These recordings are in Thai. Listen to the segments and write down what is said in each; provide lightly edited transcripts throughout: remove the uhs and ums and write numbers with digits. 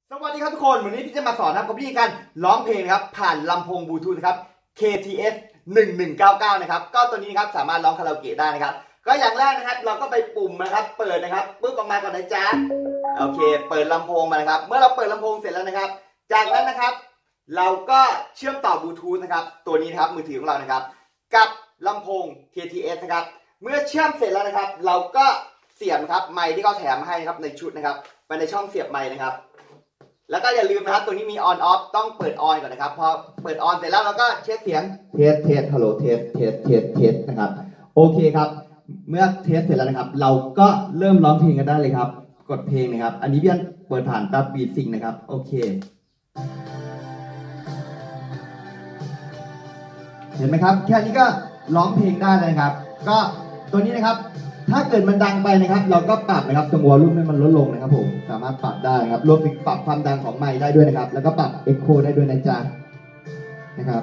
สวัสดีครับทุกคนวันนี้พี่จะมาสอนนะครับกับวิธีการร้องเพลงนะครับผ่านลำโพงบลูทูธนะครับ KTS 1199นะครับก็ตัวนี้นะครับสามารถร้องคาราโอเกะได้นะครับก็อย่างแรกนะครับเราก็ไปปุ่มนะครับเปิดนะครับปึ๊บออกมาก่อนนะจ๊ะโอเคเปิดลำโพงมานะครับเมื่อเราเปิดลำโพงเสร็จแล้วนะครับจากนั้นนะครับเราก็เชื่อมต่อบลูทูธนะครับตัวนี้นะครับมือถือของเรานะครับกับลำโพง KTS นะครับเมื่อเชื่อมเสร็จแล้วนะครับเราก็เสียบครับไมค์ที่เขาแถมให้นะครับในชุดนะครับไปในช่องเสียบไมค์นะครับแล้วก็อย่าลืมนะครับตัวนี้มี on off ต้องเปิด on ก่อนนะครับพอเปิด on เสร็จแล้วเราก็เช็คเสียงเทสฮัลโหลเทสนะครับโอเคครับเมื่อเทสเสร็จแล้วนะครับเราก็เริ่มร้องเพลงกันได้เลยครับกดเพลงนะครับอันนี้พี่อันเปิดผ่านตับบีทซิงนะครับโอเคเห็นไหมครับแค่นี้ก็ร้องเพลงได้เลยครับก็ตัวนี้นะครับถ้าเกิดมันดังไปนะครับเราก็ปรับนะครับตรงวอลลุ่มให้มันลดลงนะครับผมสามารถปรับได้ครับรวมถึงปรับความดังของไมค์ได้ด้วยนะครับแล้วก็ปรับเอ็กโคได้ด้วยนะจ๊ะนะครับ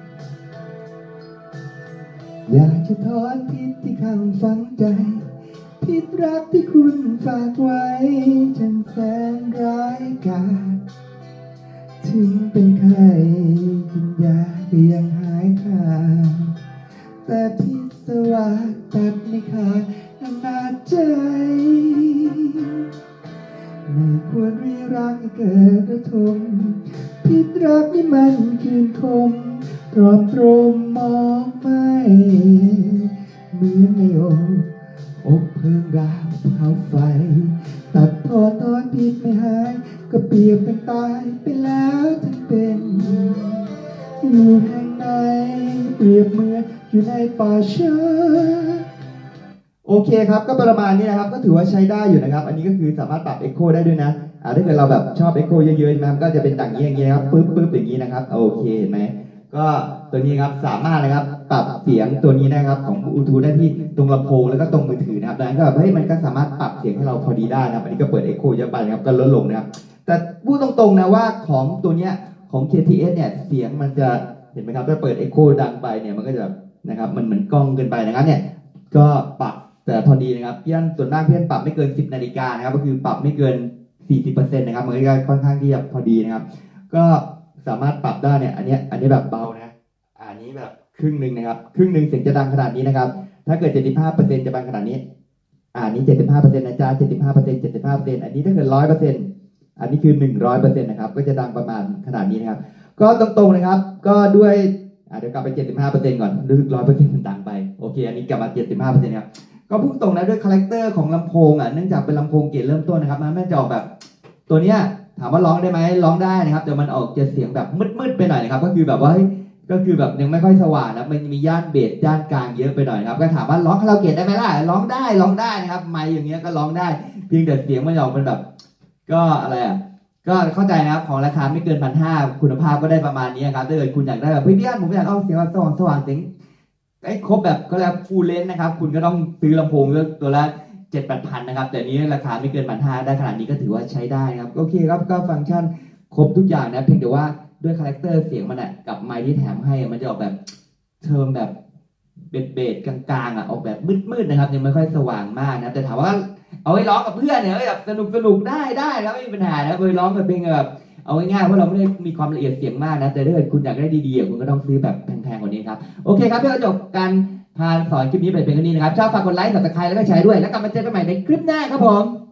อยากจะถอนพิษที่ข้างฝังใจพิษรักที่คุณฝากไว้ฉันแสนร้ายกาจถึงเป็นไข้กินยาก็ยังหายขาดแต่พิษสวาสตัดไม่ขาดนาใจไม่ควรรีรักให้เกิดระทมพิษรักนี่มันคืนคมตรอมตรมมองไม่เหมือนในอกเพิ่งราวเผาไฟตัดพอตอนพิษไม่หายก็เปรียบเป็นตายไปแล้วทั้งเป็นอยู่แห่งไหนเปรียบเหมือนอยู่ในป่าช้าโอเคครับก็ประมาณนี้นะครับก็ถือว่าใช้ได้อยู่นะครับอันนี้ก็คือสามารถปรับ Echo ได้ด้วยนะถ้าเกิดเราแบบชอบ Echo เยอะๆนะครับก็จะเป็นดังอย่างนี้นะครับปึ๊บอย่างนี้นะครับโอเคเห็นไหมก็ตัวนี้ครับสามารถนะครับปรับเสียงตัวนี้นะครับของบลูทูธได้ที่ตรงลำโพงแล้วก็ตรงมือถือนะครับดังนั้นก็แบบมันก็สามารถปรับเสียงให้เราพอดีได้นะครับอันนี้ก็เปิด Echo เยอะไปนะครับก็ลดลงนะครับแต่พูดตรงๆนะว่าของตัวเนี้ยของ KTS เนี่ยเสียงมันจะเห็นไหมครับถ้าเปิด Echo ดังไปเนี่ยมันก็จะแบบนะครับมันเหมือนกล้องเกินไปนะครับเนี่ยก็ปรับแต่พอดีนะครับพี่อันส่วนมากพี่อันปรับไม่เกิน10 นาฬิกานะครับก็คือปรับไม่เกิน 40% นะครับมันก็ค่อนข้างที่จะพอดีนะครับก็สามารถปรับได้เนี่ยอันนี้แบบเบานะอันนี้แบบครึ่งหนึ่งนะครับครึ่งหนึ่งเสียงจะดังขนาดนี้นะครับถ้าเกิด 75% จะดังขนาดนี้อันนี้ 75% นะจ๊ะ 75% อันนี้ถ้าเกิด 100% อันนี้คือ 100% นะครับก็จะดังประมาณขนาดนี้นะครับก็ตรงๆนะครับก็ด้วยเดี๋ยวกลับไป 75% ก่อนรู้สึก 100% มันดังไปโอเคอันนี้กลับมา 75% ครับก็พุ่งตรงนะด้วยคาแรคเตอร์ของลำโพงเนื่องจากเป็นลำโพงเกรดเริ่มต้นนะครับมันไม่จะออกแบบตัวเนี้ยถามว่าร้องได้ไหมร้องได้นะครับแต่มันออกจะเสียงแบบมืดๆไปหน่อยนะครับก็คือแบบว่าก็คือแบบยังไม่ค่อยสว่างนะมันมีย่านเบสย่านกลางเยอะไปหน่อยครับก็ถามว่าร้องคาราโอเกะได้ไหมล่ะร้องได้นะครับไมค์อย่างเงี้ยก็ร้องได้เพียงแต่เสียงมันออกเป็นแบบก็อะไรก็เข้าใจนะครับของราคาไม่เกิน 1,500 คุณภาพก็ได้ประมาณนี้ครับถ้าเกิดคุณอยากได้แบบพี่อันผมอยากเอาเสียงสว่างเสียงครบแบบก็แล้วฟูลเลนส์นะครับคุณก็ต้องซื้อลำโพงตัวละ 7-8 พันนะครับแต่นี้ราคาไม่เกิน 1,500 ได้ขนาดนี้ก็ถือว่าใช้ได้ครับโอเคครับก็ฟังก์ชันครบทุกอย่างนะเพียงแต่ว่าด้วยคาแรคเตอร์เสียงมันกับไมค์ที่แถมให้มันจะออกแบบเทอมแบบเบสกลางๆออกแบบมืดๆนะครับยังไม่ค่อยสว่างมากนะแต่ถามว่าเอาไว้ร้องกับเพื่อนเนี่ยแบบสนุกได้ครับไม่มีปัญหานะไปร้องกับเพลงแบบเอาง่ายๆเพราะเราไม่ได้มีความละเอียดเสียงมากนะแต่ถ้าเกิดคุณอยากได้ดีๆคุณก็ต้องซื้อแบบแพงๆกว่านี้ครับโอเคครับเพื่อจบการพาสอนคลิปนี้ไปเป็นแค่นี้นะครับชอบฝากกดไลค์ Subscribe แล้วก็แชร์ด้วยแล้วกลับมาเจอกันใหม่ในคลิปหน้าครับผม